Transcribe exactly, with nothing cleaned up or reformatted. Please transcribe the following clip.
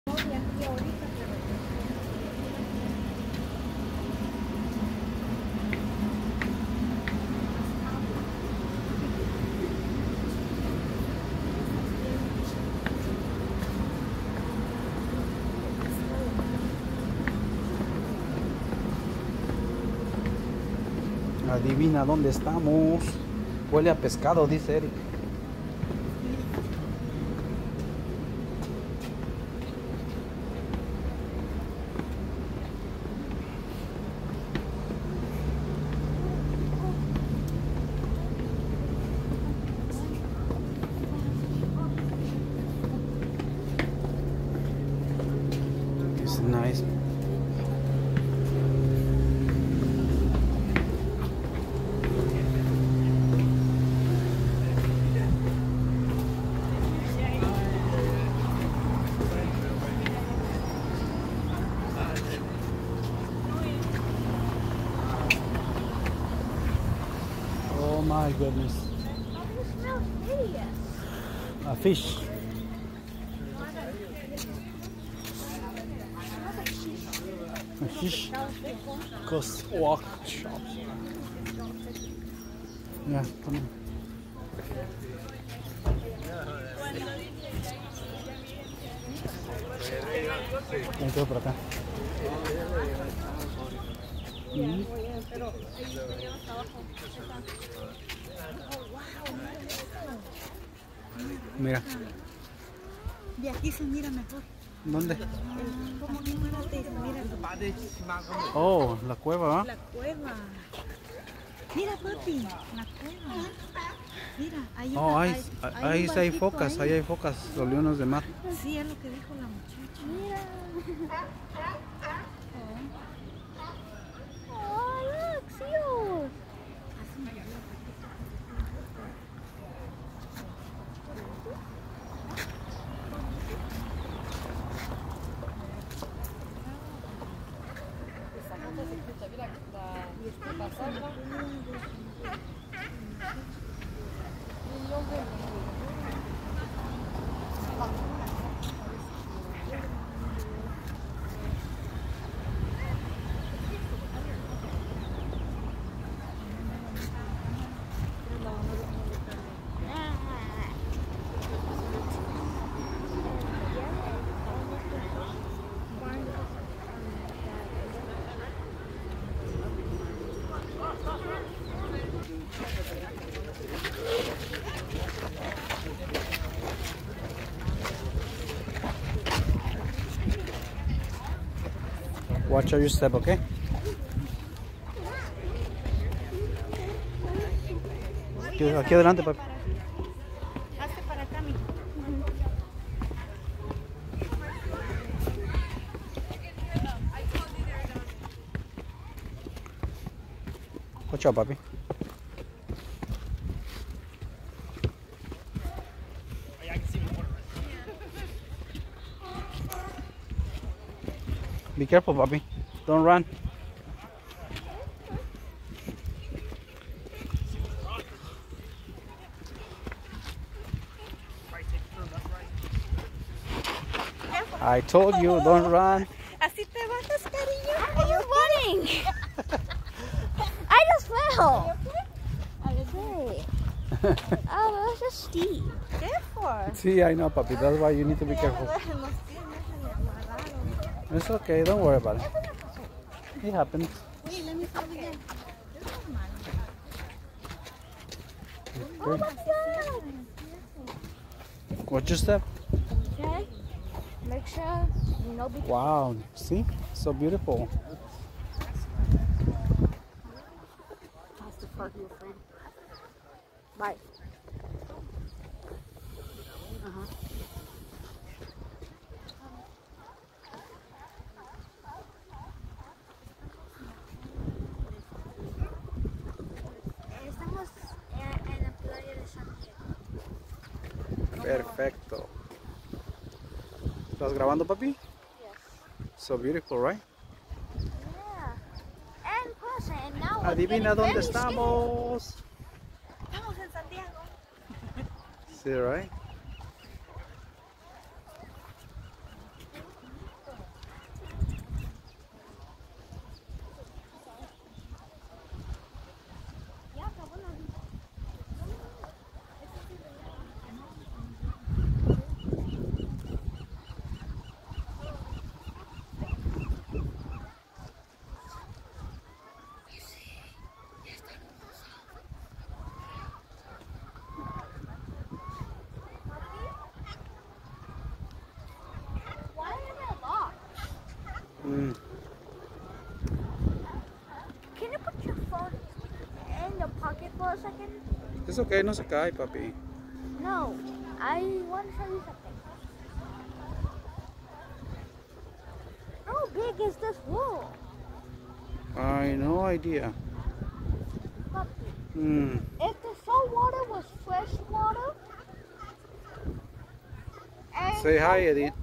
Adivina dónde estamos. Huele a pescado, dice Eric. It's nice. Oh my goodness. A fish. A fish. Coast walk shops. Yeah, come on. Entro por acá. Mm. Mira. De aquí se mira mejor. ¿Dónde? ¿Cómo que muérate? Se mira. Oh, la cueva, ¿va? La cueva. Mira, papi, la cueva. Mira, hay Oh, una, ahí, hay, ahí, hay ahí un sí hay barquito focas, ahí. ahí hay focas, los leones de mar. Sí, es lo que dijo la muchacha. Mira. Oh, look, seals. Watch your step, okay? Aquí, aquí adelante, papi. Hazte para acá, mijo. Watch out, papi. Be careful, papi. Don't run. I told you, don't run. Así te bajas, cariño. Are you running? I just fell. Okay. Oh, that was just steep. Careful. See, I know, papi. That's why you need to be careful. Los pies me agarraron. It's okay. Don't worry about it. It happens. Wait, let me fall again. Oh my God. Watch your step. Okay. Make sure you know. Be Wow. See? So beautiful. That's the fuck you afraid. Bye. Uh-huh. Estamos en, en la playa de San Diego. Perfecto. ¿Estás grabando, papi? Yes. So beautiful, right? Yeah. And plus, and now. I'm Adivina getting dónde very skinny. estamos. Estamos en Santiago. See, right? Es okay, no se cae, papi. No, I want to show you something. How big is this wall? I no idea. Puppy. Hmm. If the salt water was fresh water, and Say hi, Edith.